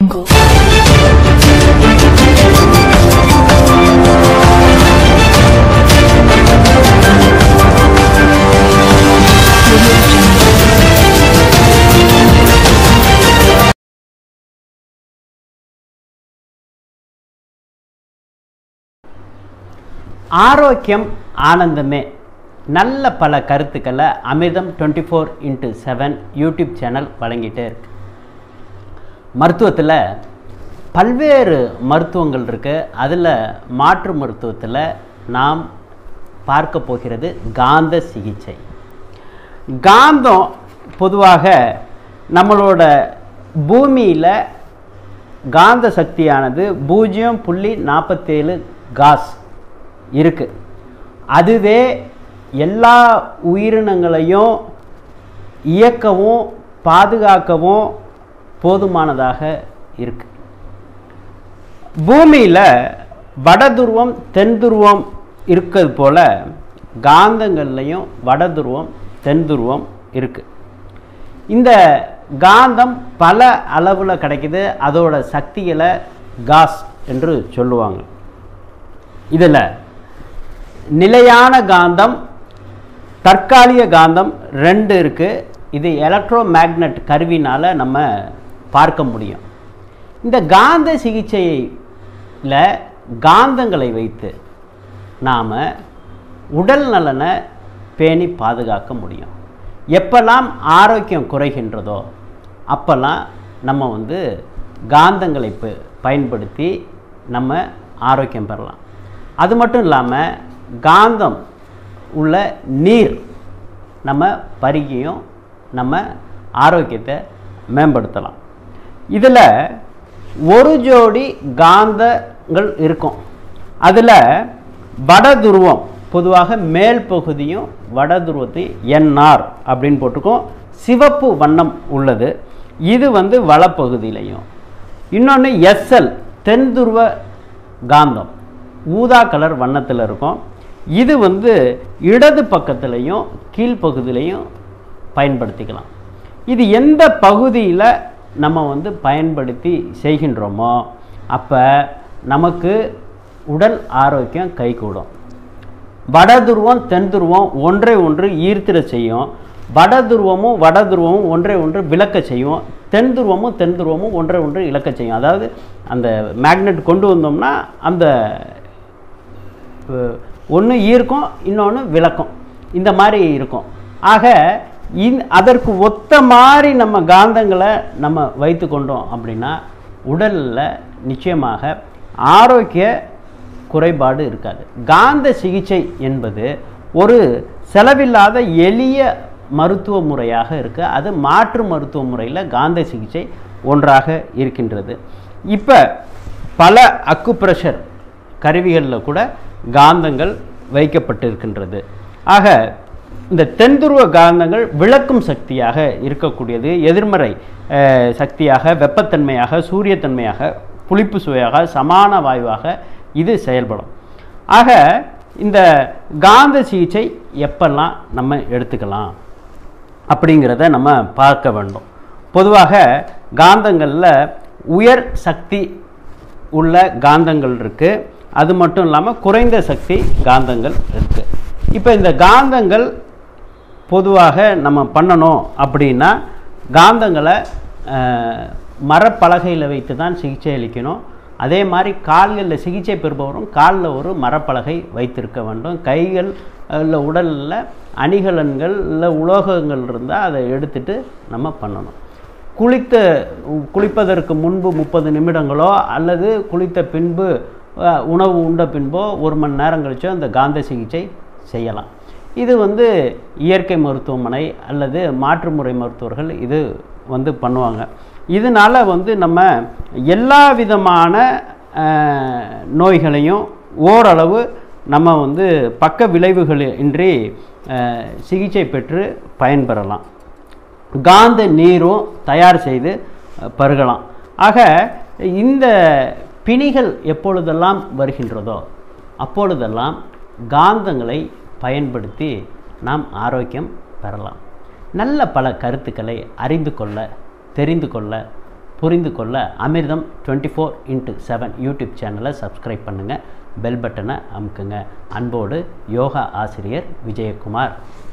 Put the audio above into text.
ஆரோக்கியம் ஆனந்தமே நல்ல பல கருத்துக்களை அமிர்தம் 24x7 யூடியூப் சேனல் வழங்கிட்டே இருக்கு. மருத்துவத்தில் பல்வேறு மருத்துவங்கள் இருக்குது. அதில் மாற்று மருத்துவத்தில் நாம் பார்க்க போகிறது காந்த சிகிச்சை. காந்தம் பொதுவாக நம்மளோட பூமியில் காந்த சக்தியானது 0.47 காஸ் இருக்குது. அதுவே எல்லா உயிரினங்களையும் இயக்கவும் பாதுகாக்கவும் போதுமானதாக இருக்கு. பூமியில் வடதுருவம் தென் துருவம் இருக்கிறது போல காந்தங்கள்லையும் வடதுருவம் தென் துருவம் இருக்கு. இந்த காந்தம் பல அளவில் கிடைக்குது. அதோட சக்திகளை காஸ் என்று சொல்லுவாங்க. இதில் நிலையான காந்தம் தற்காலிக காந்தம் ரெண்டு இருக்குது. இது எலக்ட்ரோ மேக்னட் கருவினால் நம்ம பார்க்க முடியும். இந்த காந்த சிகிச்சையில் காந்தங்களை வைத்து நாம் உடல் நலனை பேணி பாதுகாக்க முடியும். எப்பெல்லாம் ஆரோக்கியம் குறைகின்றதோ அப்போல்லாம் நம்ம காந்தங்களை பயன்படுத்தி நம்ம ஆரோக்கியம் பெறலாம். அது மட்டும் இல்லாமல் காந்தம் உள்ள நீர் நம்ம பருகியும் நம்ம ஆரோக்கியத்தை மேம்படுத்தலாம். இதில் ஒரு ஜோடி காந்தங்கள் இருக்கும். அதில் வடதுருவம் பொதுவாக மேல் பகுதியும் வடதுருவத்தையும் என்ஆர் அப்படின்னு போட்டிருக்கோம். சிவப்பு வண்ணம் உள்ளது. இது வலப்பகுதியிலையும். இன்னொன்று எஸ்எல் தென் துருவ காந்தம் ஊதா கலர் வண்ணத்தில் இருக்கும். இது இடது பக்கத்துலையும் கீழ்ப்பகுதியிலையும் பயன்படுத்திக்கலாம். இது எந்த பகுதியில் நம்ம பயன்படுத்தி செய்கின்றோமோ அப்போ நமக்கு உடல் ஆரோக்கியம் கைகூடும். வடதுருவம் தென் துருவம் ஒன்றை ஒன்று ஈர்த்திட செய்யும். வடதுருவமும் வடதுருவமும் ஒன்றை ஒன்று விளக்க செய்யும். தென் துருவமும் ஒன்றை ஒன்று இழக்க செய்யும். அதாவது அந்த மேக்னெட் கொண்டு வந்தோம்னா அந்த ஒன்று ஈர்க்கும், இன்னொன்று விளக்கும். இந்த மாதிரி இருக்கும். ஆக அதற்கு ஒத்த மாதிரி நம்ம காந்தங்களை நம்ம வைத்து கொண்டோம் அப்படின்னா உடலில் நிச்சயமாக ஆரோக்கிய குறைபாடு இருக்காது. காந்த சிகிச்சை என்பது ஒரு செலவில்லாத எளிய மருத்துவ முறையாக இருக்குது. அது மாற்று மருத்துவ முறையில் காந்த சிகிச்சை ஒன்றாக இருக்கின்றது. இப்போ பல அக்குப்ரெஷர் கருவிகளில் கூட காந்தங்கள் வைக்கப்பட்டிருக்கின்றது. ஆக இந்த தென்துருவ காந்தங்கள் விளக்கும் சக்தியாக இருக்கக்கூடியது. எதிர்மறை சக்தியாக, வெப்பத்தன்மையாக, சூரியத்தன்மையாக, புளிப்பு சுவையாக, சமான வாயுவாக இது செயல்படும். ஆக இந்த காந்த சிகிச்சை எப்பெல்லாம் நம்ம எடுத்துக்கலாம் அப்படிங்கிறத நம்ம பார்க்க வேண்டும். பொதுவாக காந்தங்களில் உயர் சக்தி உள்ள காந்தங்கள் இருக்குது. அது மட்டும் இல்லாமல் குறைந்த சக்தி காந்தங்கள் இருக்குது. இப்போ இந்த காந்தங்கள் பொதுவாக நம்ம பண்ணணும் அப்படின்னா காந்தங்களை மரப்பலகையில் வைத்து தான் சிகிச்சை அளிக்கணும். அதே மாதிரி கால்களில் சிகிச்சை பெறுபவரும் காலில் ஒரு மரப்பலகை வைத்திருக்க வேண்டும். கைகள் இல்லை உடலில் அணிகலன்கள் இல்லை உலோகங்கள் இருந்தால் அதை எடுத்துட்டு நம்ம பண்ணணும். குளிப்பதற்கு முன்பு 30 நிமிடங்களோ அல்லது குளித்த பின்பு உணவு உண்ட பின்போ 1 மணி நேரம் கழிச்சோ அந்த காந்த சிகிச்சை செய்யலாம். இது இயற்கை மருத்துவமனை அல்லது மாற்றுமுறை மருத்துவர்கள் இது பண்ணுவாங்க. இதனால் நம்ம எல்லா விதமான நோய்களையும் ஓரளவு நம்ம பக்க விளைவுகள் இன்றி சிகிச்சை பெற்று பயன்பெறலாம். காந்த நீரும் தயார் செய்து பருகலாம். ஆக இந்த பிணிகள் எப்பொழுதெல்லாம் வருகின்றதோ அப்பொழுதெல்லாம் காந்தங்களை பயன்படுத்தி நாம் ஆரோக்கியம் பெறலாம். நல்ல பல கருத்துக்களை அறிந்து கொள்ள தெரிந்து கொள்ள புரிந்து கொள்ள அமிர்தம் 24x7 யூடியூப் சேனலை சப்ஸ்கிரைப் பண்ணுங்கள், பெல் பட்டனை அமுக்குங்க. அன்போடு யோகா ஆசிரியர் விஜயகுமார்.